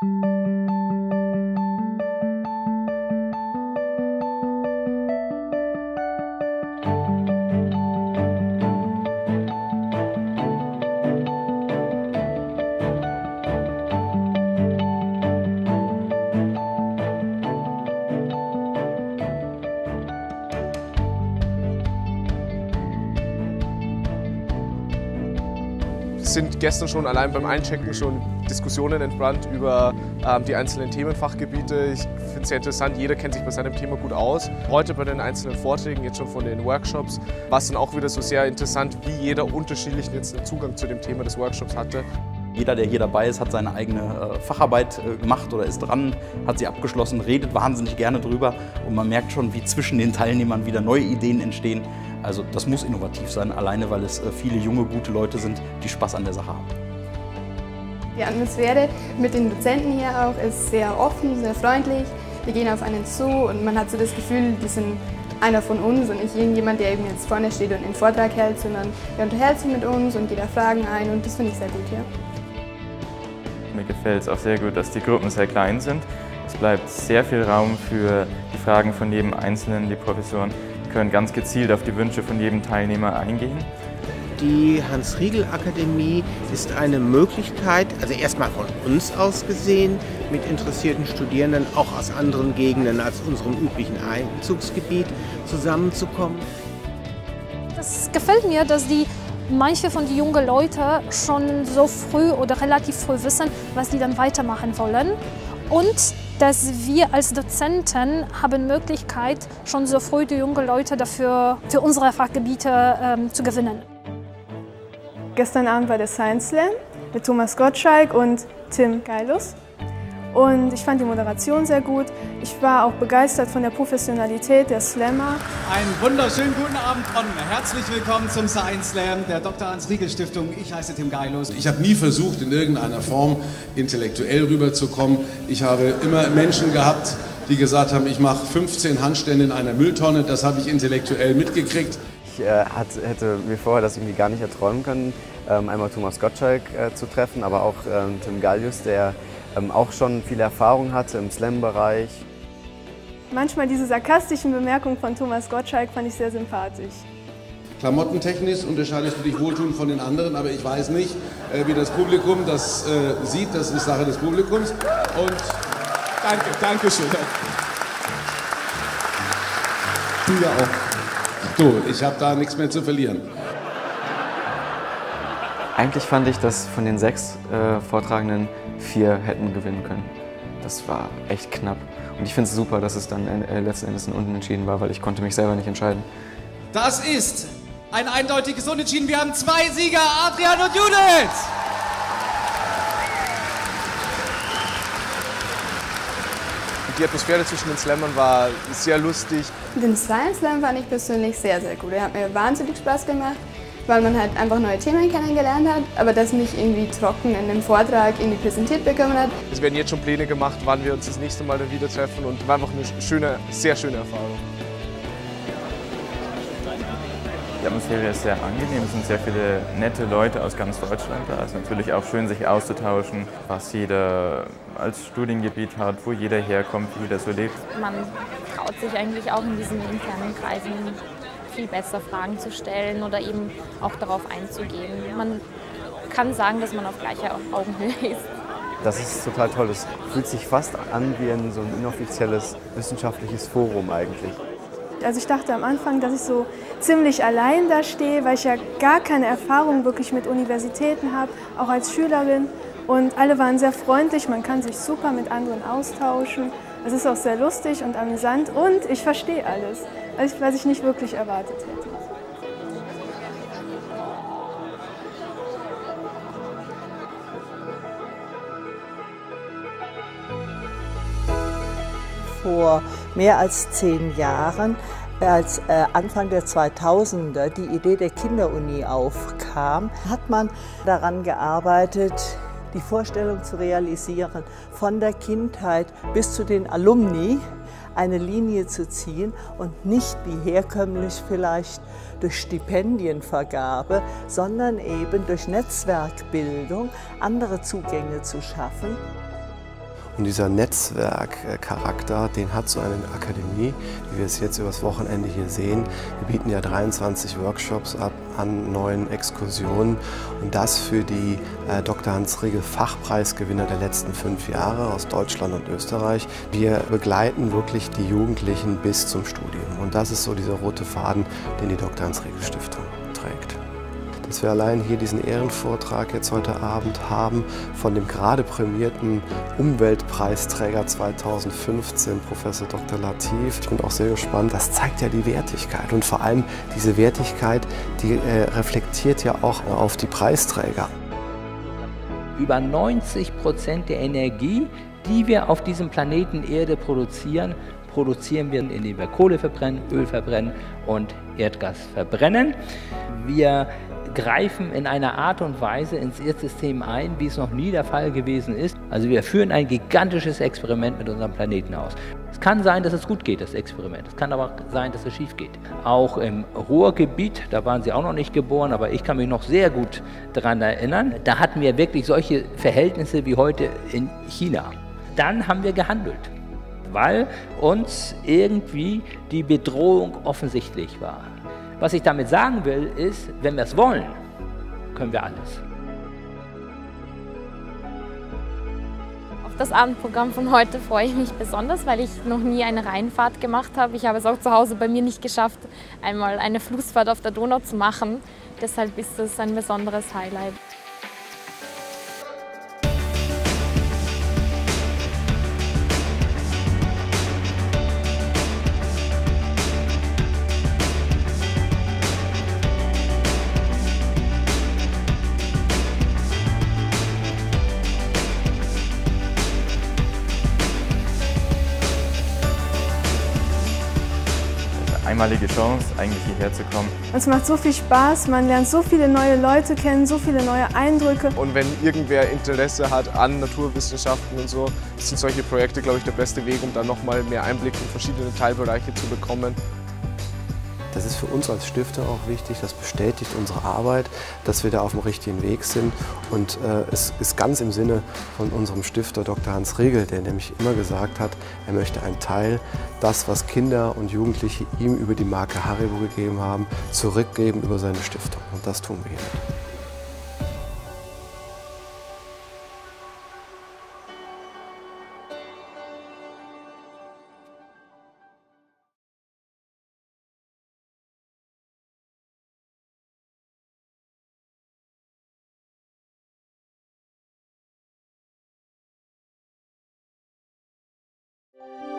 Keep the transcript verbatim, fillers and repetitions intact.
Es sind gestern schon allein beim Einchecken schon Diskussionen entbrannt über ähm, die einzelnen Themenfachgebiete. Ich finde es sehr interessant, jeder kennt sich bei seinem Thema gut aus. Heute bei den einzelnen Vorträgen, jetzt schon von den Workshops, war es dann auch wieder so sehr interessant, wie jeder unterschiedlichen jetzt einen Zugang zu dem Thema des Workshops hatte. Jeder, der hier dabei ist, hat seine eigene äh, Facharbeit äh, gemacht oder ist dran, hat sie abgeschlossen, redet wahnsinnig gerne drüber und man merkt schon, wie zwischen den Teilnehmern wieder neue Ideen entstehen. Also das muss innovativ sein, alleine weil es äh, viele junge, gute Leute sind, die Spaß an der Sache haben. Die Atmosphäre mit den Dozenten hier auch ist sehr offen, sehr freundlich. Die gehen auf einen zu und man hat so das Gefühl, die sind einer von uns und nicht irgendjemand, der eben jetzt vorne steht und einen Vortrag hält, sondern der unterhält sich mit uns und geht auf Fragen ein und das finde ich sehr gut hier. Mir gefällt es auch sehr gut, dass die Gruppen sehr klein sind. Es bleibt sehr viel Raum für die Fragen von jedem Einzelnen. Die Professoren können ganz gezielt auf die Wünsche von jedem Teilnehmer eingehen. Die Hans-Riegel-Akademie ist eine Möglichkeit, also erstmal von uns aus gesehen, mit interessierten Studierenden auch aus anderen Gegenden als unserem üblichen Einzugsgebiet zusammenzukommen. Das gefällt mir, dass die manche von den jungen Leuten schon so früh oder relativ früh wissen, was die dann weitermachen wollen. Und dass wir als Dozenten haben Möglichkeit, schon so früh die jungen Leute dafür, für unsere Fachgebiete ähm, zu gewinnen. Gestern Abend war der Science Slam mit Thomas Gottschalk und Tim Geilus. Und ich fand die Moderation sehr gut. Ich war auch begeistert von der Professionalität der Slammer. Einen wunderschönen guten Abend und herzlich willkommen zum Science Slam der Doktor Hans-Riegel-Stiftung. Ich heiße Tim Geilus. Ich habe nie versucht, in irgendeiner Form intellektuell rüberzukommen. Ich habe immer Menschen gehabt, die gesagt haben, ich mache fünfzehn Handstände in einer Mülltonne. Das habe ich intellektuell mitgekriegt. Ich äh, hat, hätte mir vorher das irgendwie gar nicht erträumen können, ähm, einmal Thomas Gottschalk äh, zu treffen, aber auch ähm, Tim Geilus, der ähm, auch schon viele Erfahrung hatte im Slam-Bereich. Manchmal diese sarkastischen Bemerkungen von Thomas Gottschalk fand ich sehr sympathisch. Klamottentechnisch unterscheidest du dich wohltuend von den anderen, aber ich weiß nicht, äh, wie das Publikum das äh, sieht. Das ist Sache des Publikums. Und danke, danke schön. Du ja auch. Du, ich habe da nichts mehr zu verlieren. Eigentlich fand ich, dass von den sechs äh, Vortragenden vier hätten gewinnen können. Das war echt knapp. Und ich finde es super, dass es dann äh, letzten Endes ein Unentschieden war, weil ich konnte mich selber nicht entscheiden. Das ist ein eindeutiges Unentschieden. Wir haben zwei Sieger, Adrian und Judith. Die Atmosphäre zwischen den Slammern war sehr lustig. Den Science Slam fand ich persönlich sehr, sehr gut. Er hat mir wahnsinnig Spaß gemacht, weil man halt einfach neue Themen kennengelernt hat, aber das nicht irgendwie trocken in einem Vortrag irgendwie präsentiert bekommen hat. Es werden jetzt schon Pläne gemacht, wann wir uns das nächste Mal dann wieder treffen und war einfach eine schöne, sehr schöne Erfahrung. Die Atmosphäre ist sehr angenehm, es sind sehr viele nette Leute aus ganz Deutschland da. Es ist natürlich auch schön, sich auszutauschen, was jeder als Studiengebiet hat, wo jeder herkommt, wie jeder so lebt. Man traut sich eigentlich auch in diesen internen Kreisen viel besser Fragen zu stellen oder eben auch darauf einzugehen. Man kann sagen, dass man auf gleicher Augenhöhe ist. Das ist total toll. Es fühlt sich fast an wie ein so ein inoffizielles wissenschaftliches Forum eigentlich. Also ich dachte am Anfang, dass ich so ziemlich allein da stehe, weil ich ja gar keine Erfahrung wirklich mit Universitäten habe, auch als Schülerin. Und alle waren sehr freundlich, man kann sich super mit anderen austauschen. Es ist auch sehr lustig und amüsant und ich verstehe alles, was ich nicht wirklich erwartet hätte. Vor mehr als zehn Jahren, als äh, Anfang der zweitausender die Idee der Kinderuni aufkam, hat man daran gearbeitet, die Vorstellung zu realisieren, von der Kindheit bis zu den Alumni eine Linie zu ziehen und nicht wie herkömmlich vielleicht durch Stipendienvergabe, sondern eben durch Netzwerkbildung andere Zugänge zu schaffen. Und dieser Netzwerkcharakter, den hat so eine Akademie, wie wir es jetzt übers Wochenende hier sehen. Wir bieten ja dreiundzwanzig Workshops ab an neuen Exkursionen und das für die äh, Doktor Hans Riegel Fachpreisgewinner der letzten fünf Jahre aus Deutschland und Österreich. Wir begleiten wirklich die Jugendlichen bis zum Studium und das ist so dieser rote Faden, den die Doktor Hans Riegel Stiftung trägt. Dass wir allein hier diesen Ehrenvortrag jetzt heute Abend haben von dem gerade prämierten Umweltpreisträger zweitausendfünfzehn, Professor Doktor Latif. Ich bin auch sehr gespannt. Das zeigt ja die Wertigkeit und vor allem diese Wertigkeit, die äh, reflektiert ja auch auf die Preisträger. Über neunzig Prozent der Energie, die wir auf diesem Planeten Erde produzieren, produzieren wir, indem wir Kohle verbrennen, Öl verbrennen und Erdgas verbrennen. Wir greifen in einer Art und Weise ins Erdsystem ein, wie es noch nie der Fall gewesen ist. Also wir führen ein gigantisches Experiment mit unserem Planeten aus. Es kann sein, dass es gut geht, das Experiment. Es kann aber sein, dass es schief geht. Auch im Ruhrgebiet, da waren Sie auch noch nicht geboren, aber ich kann mich noch sehr gut daran erinnern, da hatten wir wirklich solche Verhältnisse wie heute in China. Dann haben wir gehandelt, weil uns irgendwie die Bedrohung offensichtlich war. Was ich damit sagen will, ist, wenn wir es wollen, können wir alles. Auf das Abendprogramm von heute freue ich mich besonders, weil ich noch nie eine Rheinfahrt gemacht habe. Ich habe es auch zu Hause bei mir nicht geschafft, einmal eine Flussfahrt auf der Donau zu machen. Deshalb ist es ein besonderes Highlight. Einmalige Chance, eigentlich hierher zu kommen. Es macht so viel Spaß, man lernt so viele neue Leute kennen, so viele neue Eindrücke. Und wenn irgendwer Interesse hat an Naturwissenschaften und so, sind solche Projekte, glaube ich, der beste Weg, um dann nochmal mehr Einblick in verschiedene Teilbereiche zu bekommen. Das ist für uns als Stifter auch wichtig, das bestätigt unsere Arbeit, dass wir da auf dem richtigen Weg sind. Und äh, es ist ganz im Sinne von unserem Stifter Doktor Hans Riegel, der nämlich immer gesagt hat, er möchte einen Teil, das, was Kinder und Jugendliche ihm über die Marke Haribo gegeben haben, zurückgeben über seine Stiftung. Und das tun wir hiermit. Thank you.